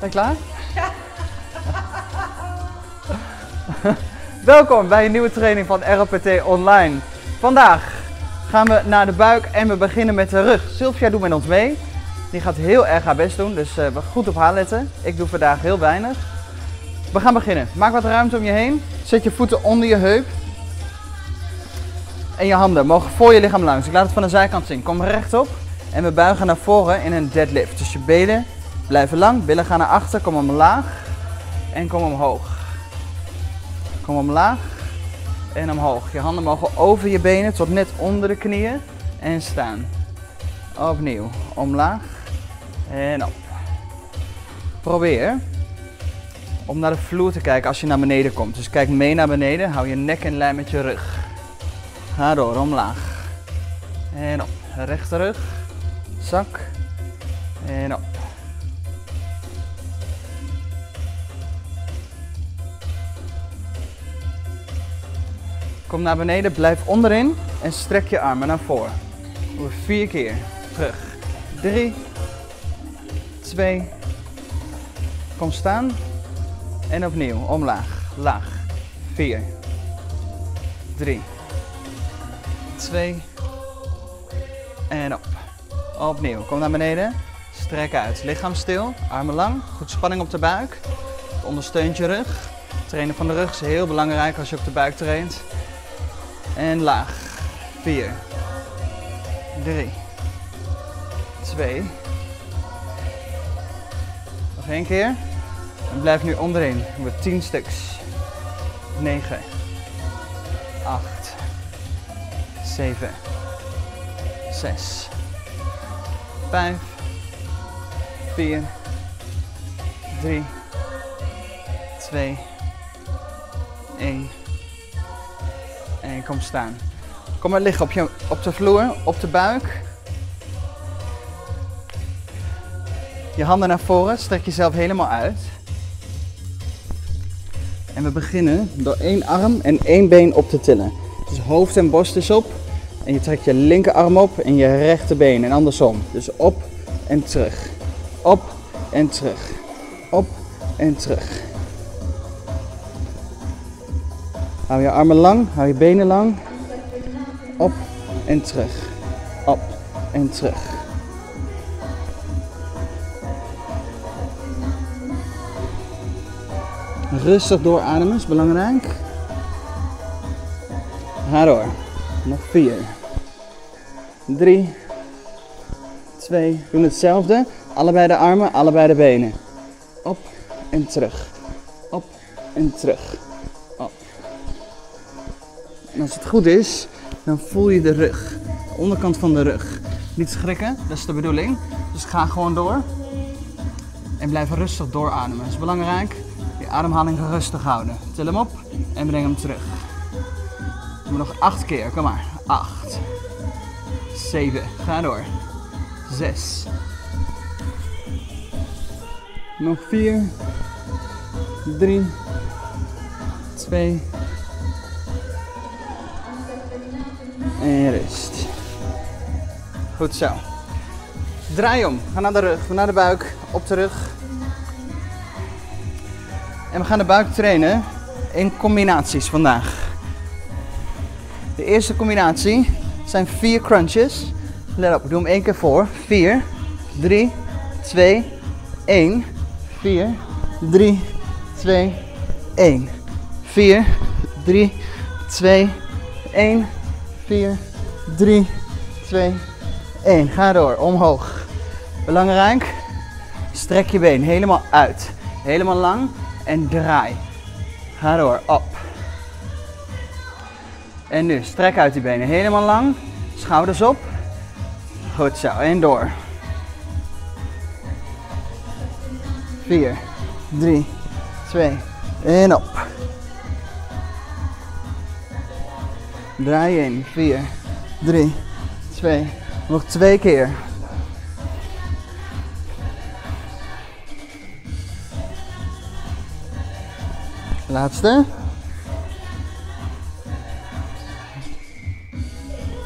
Ben je klaar? Ja. Welkom bij een nieuwe training van ROPT Online. Vandaag gaan we naar de buik en we beginnen met de rug. Sylvia doet met ons mee. Die gaat heel erg haar best doen, dus we goed op haar letten. Ik doe vandaag heel weinig. We gaan beginnen. Maak wat ruimte om je heen. Zet je voeten onder je heup. En je handen mogen voor je lichaam langs. Ik laat het van de zijkant zien. Kom rechtop. En we buigen naar voren in een deadlift. Dus je benen blijven lang. Billen gaan naar achter. Kom omlaag. En kom omhoog. Kom omlaag. En omhoog. Je handen mogen over je benen tot net onder de knieën. En staan. Opnieuw. Omlaag. En op. Probeer om naar de vloer te kijken als je naar beneden komt. Dus kijk mee naar beneden. Hou je nek in lijn met je rug. Ga door, omlaag. En op. Rechte rug. Zak. En op. Kom naar beneden, blijf onderin en strek je armen naar voren. Doe 4 keer. Terug. 3, 2, kom staan. En opnieuw, omlaag, laag. 4, 3, 2 en op. Opnieuw, kom naar beneden, strek uit. Lichaam stil, armen lang, goed spanning op de buik. Het ondersteunt je rug. Trainen van de rug is heel belangrijk als je op de buik traint. En laag. 4, 3, 2. Nog 1 keer. En blijf nu onderin. Doen we 10 stuks. 9, 8, 7, 6, 5, 4, 3, 2, 1. En kom staan. Kom maar liggen op de vloer, op de buik. Je handen naar voren, strek jezelf helemaal uit. En we beginnen door 1 arm en 1 been op te tillen. Dus hoofd en borst is op. En je trekt je linkerarm op en je rechterbeen en andersom. Dus op en terug. Op en terug. Op en terug. Hou je armen lang, hou je benen lang. Op en terug. Op en terug. Rustig doorademen is belangrijk. Ga door. Nog 4, 3, 2. Doen hetzelfde. Allebei de armen, allebei de benen. Op en terug. Op en terug. Op. En als het goed is, dan voel je de rug. De onderkant van de rug. Niet schrikken, dat is de bedoeling. Dus ga gewoon door. En blijf rustig doorademen. Dat is belangrijk. Je ademhaling rustig houden. Til hem op en breng hem terug. Doen we nog 8 keer. Kom maar. 8. 7. Ga door. 6. Nog 4. 3. 2. En rust. Goed zo. Draai om. Ga naar de rug, naar de buik, op de rug. En we gaan de buik trainen in combinaties vandaag. De eerste combinatie zijn 4 crunches. Let op, we doen hem 1 keer voor. 4, 3, 2, 1. 4, 3, 2, 1. 4, 3, 2, 1. 4, 3, 2, 1. Ga door, omhoog. Belangrijk, strek je been helemaal uit. Helemaal lang en draai. Ga door, op. En nu, strek uit die benen. Helemaal lang, schouders op. Goed zo, en door. 4, 3, 2, en op. Draai in. 4, 3, 2. Nog 2 keer. Laatste.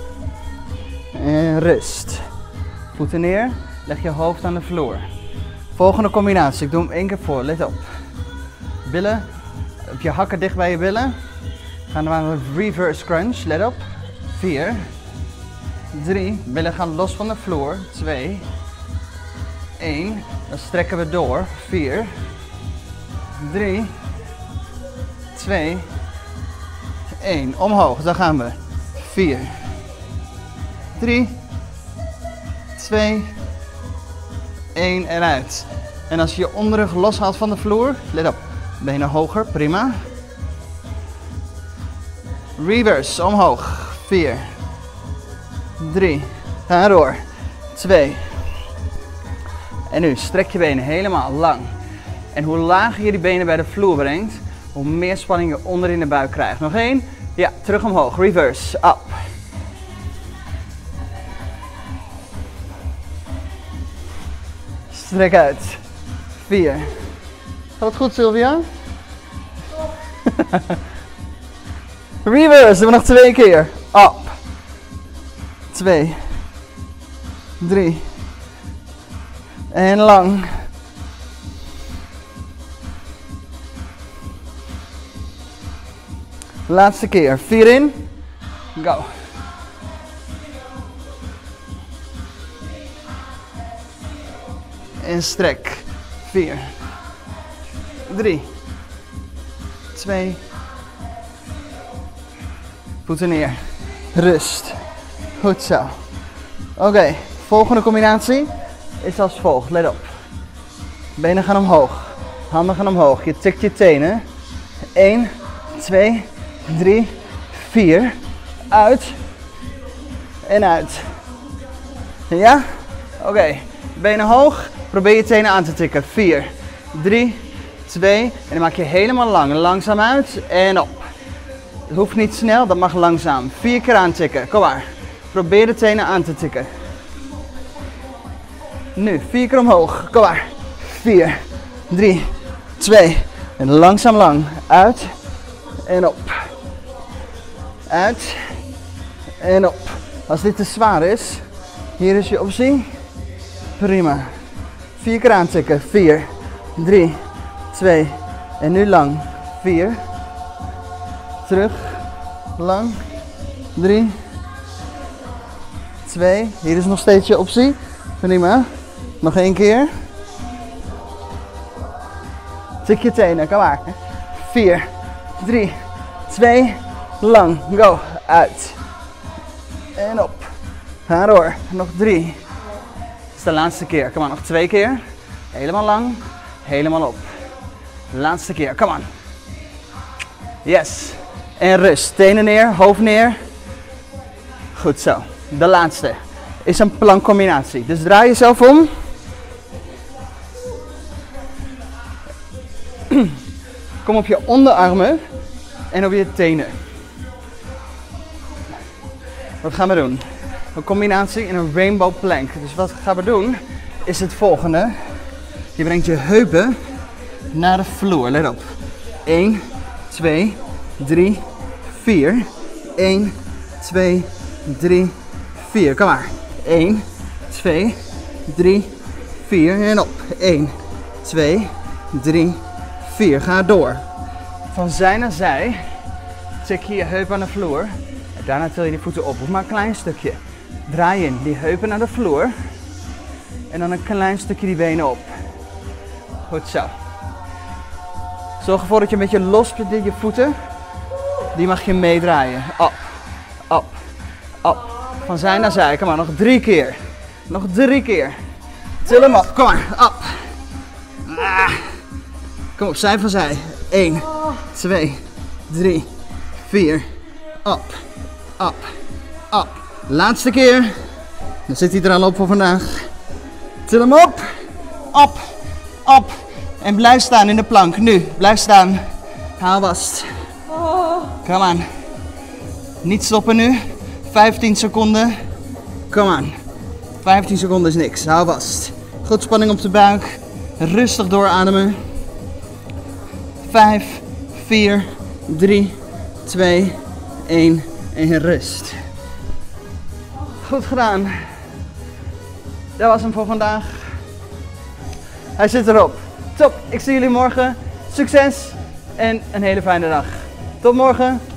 En rust. Voeten neer. Leg je hoofd aan de vloer. Volgende combinatie. Ik doe hem 1 keer voor. Let op. Billen. Op je hakken dicht bij je billen. Gaan we naar een reverse crunch. Let op. 4. 3. Billen gaan los van de vloer. 2. 1. Dan strekken we door. 4. 3. 2. 1. Omhoog. Dan gaan we. 4. 3. 2. 1 en uit. En als je je onderrug loshaalt van de vloer, let op. Benen hoger, prima. Reverse, omhoog. 4. 3. Ga door. 2. En nu strek je benen helemaal lang. En hoe lager je die benen bij de vloer brengt, hoe meer spanning je onder in de buik krijgt. Nog 1. Ja, terug omhoog. Reverse, up. Strek uit. 4. Gaat het goed, Sylvia? Reverse, doen we nog 2 keer. Up. 2. 3. En lang. Laatste keer. 4 in. Go. En strek. 4. 3. 2. Voeten neer. Rust. Goed zo. Oké, volgende combinatie is als volgt. Let op. Benen gaan omhoog. Handen gaan omhoog. Je tikt je tenen. 1, 2, 3, 4. Uit. En uit. Ja? Oké. Benen hoog. Probeer je tenen aan te tikken. 4, 3, 2. En dan maak je helemaal lang. Langzaam uit en op. Het hoeft niet snel, dat mag langzaam. 4 keer aantikken. Kom maar. Probeer de tenen aan te tikken. Nu, 4 keer omhoog. Kom maar. 4, 3, 2. En langzaam lang. Uit en op. Uit en op. Als dit te zwaar is, hier is je optie. Prima. 4 keer aantikken. 4, 3, 2. En nu lang. 4. Terug. Lang. 3. 2. Hier is nog steeds je optie. Prima. Nog 1 keer. Tik je tenen. Kom maar. 4, 3, 2. Lang. Go. Uit. En op. Ga door. Nog 3. Dit is de laatste keer. Kom maar. Nog 2 keer. Helemaal lang. Helemaal op. Laatste keer. Kom aan. Yes. En rust. Tenen neer. Hoofd neer. Goed zo. De laatste is een plankcombinatie. Dus draai jezelf om. Kom op je onderarmen en op je tenen. Wat gaan we doen? Een combinatie in een rainbow plank. Dus wat gaan we doen is het volgende. Je brengt je heupen naar de vloer. Let op. 1, 2, 3, 4. 1, 2, 3, 4. Kom maar. 1, 2, 3, 4. En op. 1, 2, 3, 4. Ga door. Van zij naar zij tik je je heup aan de vloer. En daarna til je die voeten op. Hoef maar een klein stukje. Draai in die heupen naar de vloer. En dan een klein stukje die benen op. Goed zo. Zorg ervoor dat je een beetje los bent in je voeten. Die mag je meedraaien. Op, op, op. Van zij naar zij. Kom maar, nog 3 keer. Nog 3 keer. Til hem op. Kom maar, op. Kom op, zij van zij. 1, 2, 3, 4. Op, op, op. Laatste keer. Dan zit hij er al op voor vandaag. Til hem op. Op, op. En blijf staan in de plank. Nu, blijf staan. Haal vast. Kom aan. Niet stoppen nu. 15 seconden. Kom aan. 15 seconden is niks. Hou vast. Goed spanning op de buik. Rustig doorademen. 5, 4, 3, 2, 1 en rust. Goed gedaan. Dat was hem voor vandaag. Hij zit erop. Top, ik zie jullie morgen. Succes en een hele fijne dag. Tot morgen.